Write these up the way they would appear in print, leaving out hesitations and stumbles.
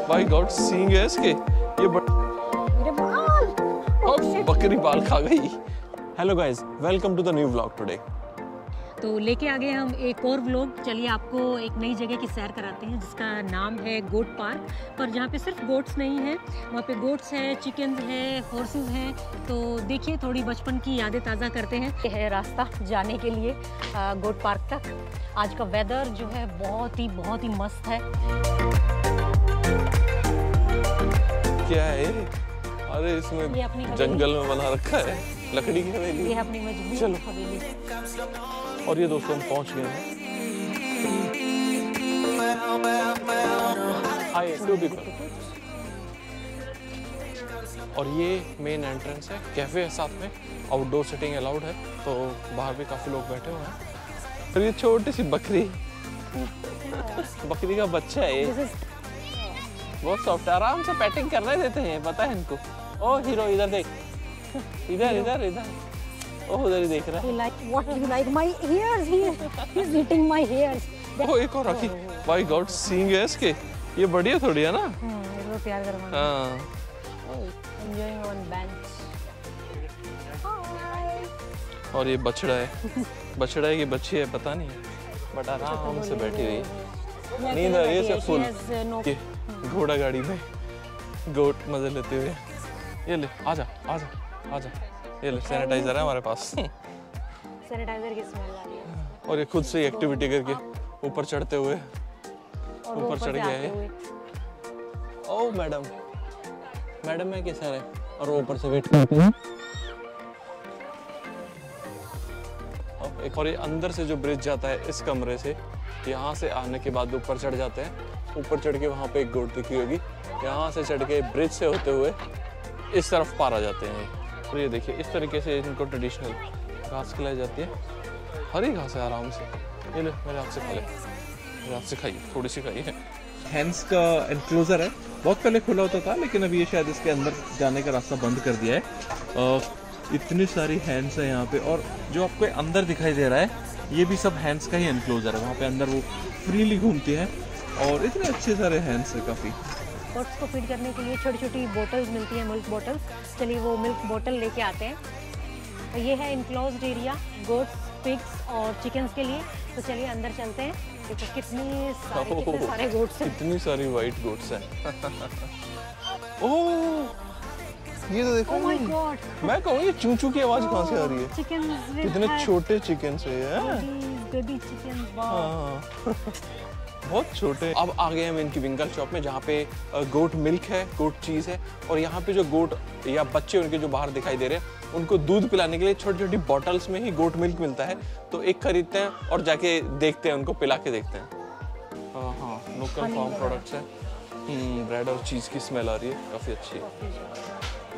भाई गॉड, सींग है इसके। ये मेरे बाल, बकरी बाल खा गई। Hello guys, welcome to the new vlog today. तो लेके आ गए हम एक और व्लॉग। चलिए आपको एक नई जगह की सैर कराते हैं जिसका नाम है गोट पार्क। पर जहाँ पे सिर्फ गोट्स नहीं है, वहाँ पे गोट्स है, चिकन्स है, हॉर्सेस हैं। तो देखिए, थोड़ी बचपन की यादें ताज़ा करते हैं। ये है रास्ता जाने के लिए गोट पार्क तक। आज का वेदर जो है बहुत ही मस्त है। क्या है? अरे इसमें ये अपनी जंगल में बना रखा है, लकड़ी की हवेली। ये अपनी मजबूत चलो। हवेली। और ये दोस्तों, हम पहुंच गए हैं। Hi to people. और ये मेन एंट्रेंस है, कैफे है साथ में, आउटडोर सिटिंग अलाउड है, तो बाहर भी काफी लोग बैठे हुए हैं। और ये छोटी सी बकरी, बकरी का बच्चा है ये, बहुत सॉफ्ट, आराम से पैटिंग करने देते हैं, पता है इनको। ओ हीरो, इधर देख, इधर इधर इधर, ओह उधर ही देख रहा है। What you like my ears? He's eating my hairs. ओ एक और रखी। भाई गॉड, सींग है इसके। ये बढ़िया थोड़ी है ना। इसको प्यार करवाना। हाँ। Enjoying on bench. Hi. और ये बछड़ा है, बछड़ा है कि बच्ची है पता नहीं, बट आराम से बैठी हुई है। नींद आ रही है सब फुल। ये घोड़ा गाड़ी में गोट मजे लेते हुए। ये ले, आजा आजा आजा। ये ले, सैनिटाइजर है हमारे पास। सैनिटाइजर की स्मेल आ रही है। और ये खुद से एक्टिविटी करके ऊपर चढ़ते हुए, ऊपर चढ़ गया है। ओ मैडम, मैडम है कैसा है? और वो ऊपर से वेट करते हैं। और ये अंदर से जो ब्रिज जाता है इस कमरे से, यहाँ से आने के बाद ऊपर चढ़ जाते हैं। ऊपर चढ़ के वहाँ पे एक गोट दिखी होगी, यहाँ से चढ़ के ब्रिज से होते हुए इस तरफ पार आ जाते हैं। और ये देखिए, इस तरीके से इनको ट्रेडिशनल घास खिलाई जाती है, हरी घास है, आराम से। ये ले, मेरे हाथ से खा ले, मेरे हाथ से खाइए, थोड़ी सी खाइए। हैंड्स का एनक्लोजर है, बहुत पहले खुला होता था, लेकिन अभी ये शायद इसके अंदर जाने का रास्ता बंद कर दिया है। इतनी सारी हैंड्स है यहाँ पे, और जो आपको अंदर दिखाई दे रहा है ये भी सब हैंड्स का ही एनक्लोजर है। वहाँ पे अंदर वो फ्रीली घूमती है, और इतने अच्छे सारे हैंड्स है काफ़ी। गोट्स को फीड करने के लिए छोटी छोटी बोटल्स मिलती हैं, मिल्क बोटल्स। चलिए वो मिल्क बोतल लेके आते हैं। तो ये है इनक्लोज्ड एरिया गोट्स, पिग्स और चिकन्स के लिए। तो चलिए अंदर चलते हैं। देखो कितने सारे गोट्स हैं। इतनी सारी वाइट गोट्स हैं। ओह, ये तो देखो। Oh my God. मैं कहूँ ये चूचू की आवाज कहाँ से आ रही है? चिकन्स, कितने छोटे चिकन है। Baby chicken. हाँ। बहुत छोटे। अब आ गए हम इनकी विंगल शॉप में, जहाँ पे गोट मिल्क है, गोट चीज़ है। और यहाँ पे जो गोट या बच्चे उनके जो बाहर दिखाई दे रहे हैं, उनको दूध पिलाने के लिए छोटी छोटी बॉटल्स में ही गोट मिल्क मिलता है। तो एक खरीदते हैं और जाके देखते हैं, उनको पिला के देखते हैं। हाँ, लोकल फार्म प्रोडक्ट्स है। ब्रेड और चीज़ की स्मेल आ रही है, काफ़ी अच्छी है।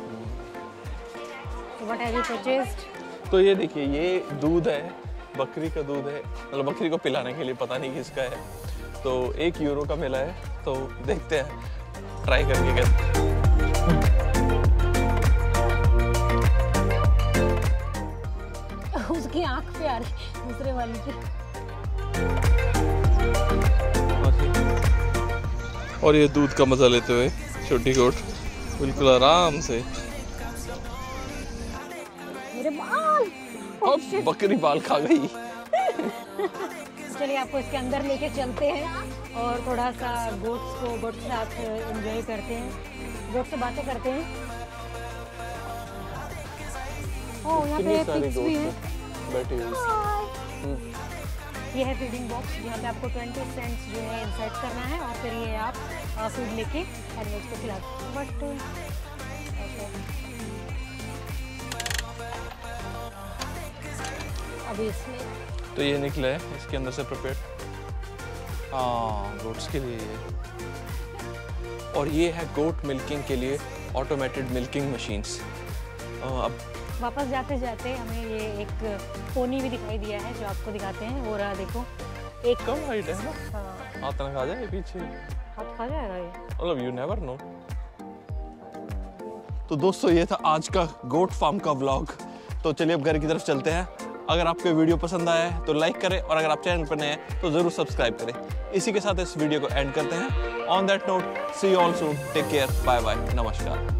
What have you purchased? तो ये देखिए, ये दूध है, बकरी का दूध है, मतलब बकरी को पिलाने के लिए, पता नहीं किसका है। तो 1 यूरो का मिला है, तो देखते हैं, ट्राई करके कहते हैं। उसकी आंख पे आ रही, दूसरे वाली की। और ये दूध का मजा लेते हुए छोटी गोट बिल्कुल आराम से। मेरे बाल, अब बकरी बाल खा गई। चलिए आपको इसके अंदर लेके चलते हैं और थोड़ा सा गोट्स के साथ एंजॉय करते हैं, गोट से बातें करते हैं। ओह, यहाँ पे पिग्स भी हैं बैठी हुई। ये है फीडिंग बॉक्स, यहाँ पे आपको 20 सेंट्स जो है इंसर्ट करना है, और फिर ये आप फूड लेके एनिमल्स को खिलाते हैं। बट अभी इसमें तो ये निकला है इसके अंदर से प्रिपेयर्ड। हाँ, गोट्स के लिए ये। और ये है गोट मिल्किंग के लिए ऑटोमेटेड मिल्किंग मशीन्स। अब वापस जाते जाते हमें ये एक पोनी भी दिखाई दिया है, जो आपको दिखाते हैं। वो रहा, देखो, एक कम हाइट है ना। हाँ, हाथ ना खा जाए पीछे, हाथ खा जाएगा ये। मतलब यू नेवर नो। तो दोस्तों, ये था आज का गोट फार्म का व्लॉग। तो चलिए अब घर की तरफ चलते हैं। अगर आपको वीडियो पसंद आया है तो लाइक करें, और अगर आप चैनल पर नए हैं तो ज़रूर सब्सक्राइब करें। इसी के साथ इस वीडियो को एंड करते हैं। On that note see you all soon, take care, bye bye, नमस्कार।